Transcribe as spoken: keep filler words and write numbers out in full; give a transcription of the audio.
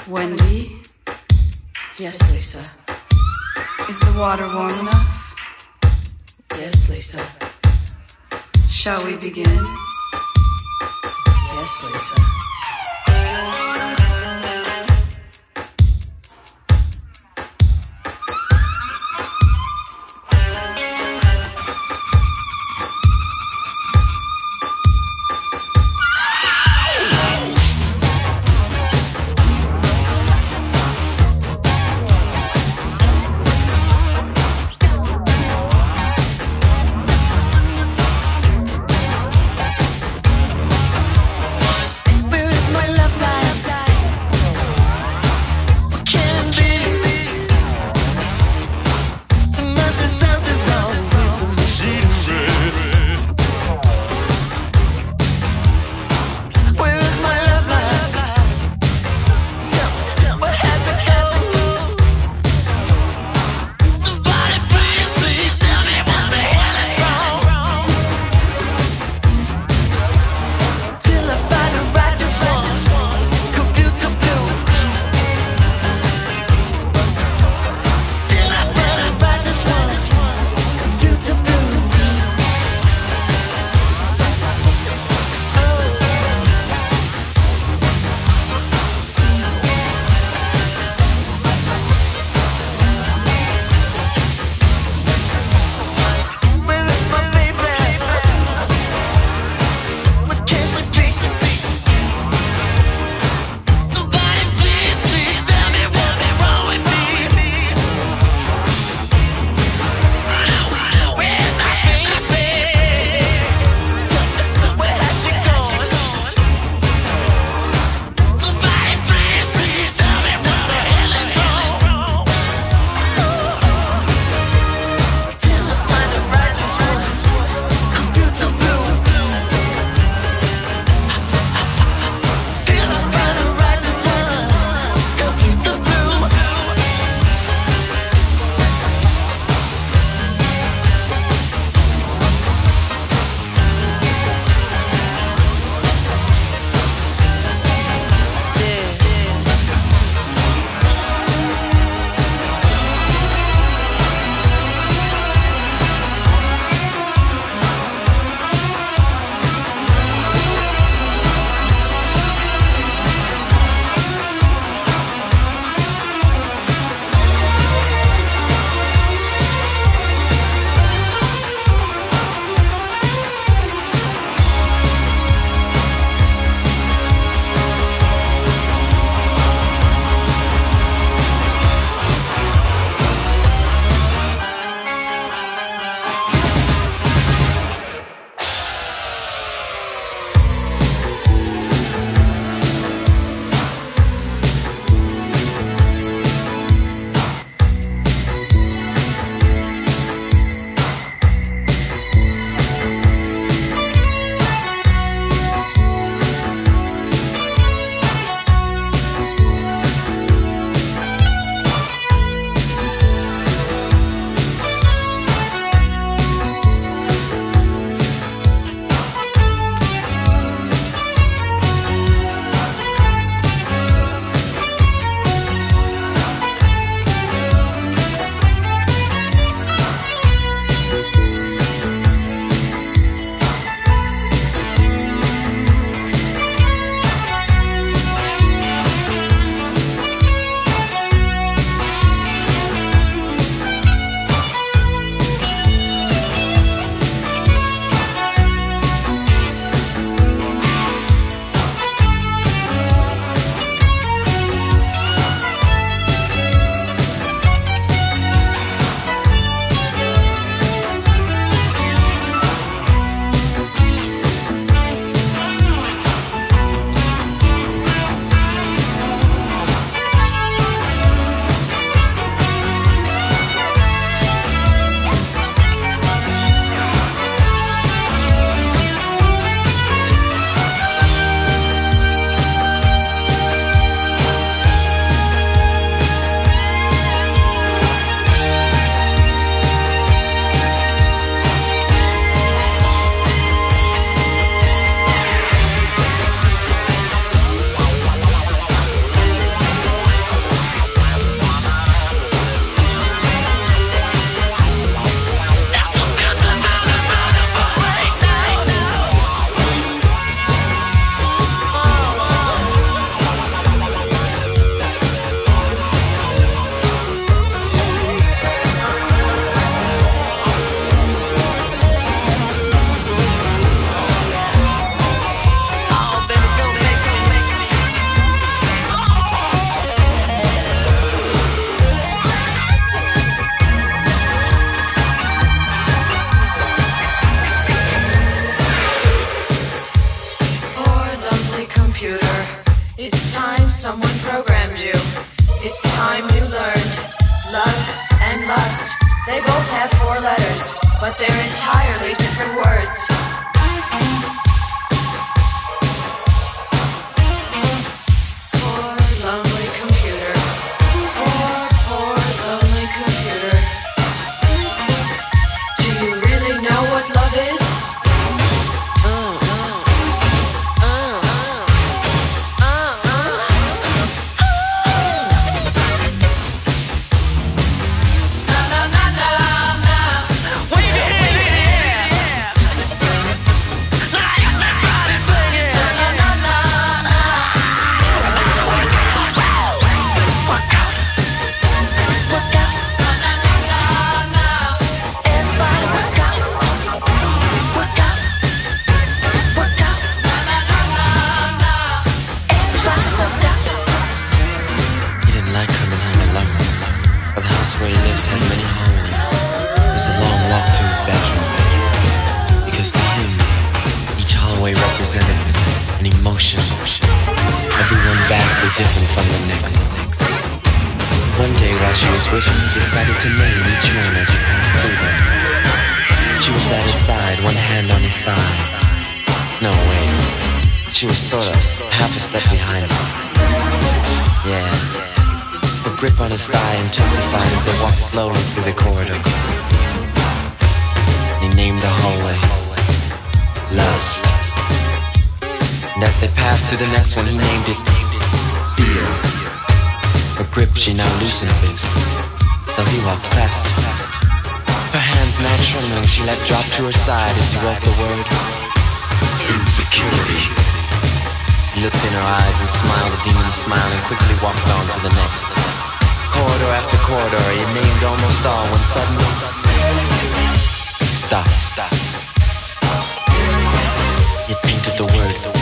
Wendy? Yes, Lisa. Is the water warm enough? Yes, Lisa. Shall we begin? Yes, Lisa. mind, someone programmed you. It's time you learned. Love and lust, they both have four letters, but they're entirely different words. Poor lonely computer. Poor, poor lonely computer. Do you really know what love is? Different from the next. One day while she was with him, he decided to name each one as he passed through them. She was at his side, one hand on his thigh. No, wait. She was sort of half a step behind him. Yeah. The grip on his thigh intensified as they walked slowly through the corridor. He named the hallway Lust. And as they passed through the next one, he named it Fear. Her grip, she now loosened a bit, so he walked past. Her hands now trembling, she let drop to her side as he wrote the word Insecurity. He looked in her eyes and smiled a demon smile and quickly walked on to the next. Corridor after corridor, he named almost all when suddenly he stopped. He painted the word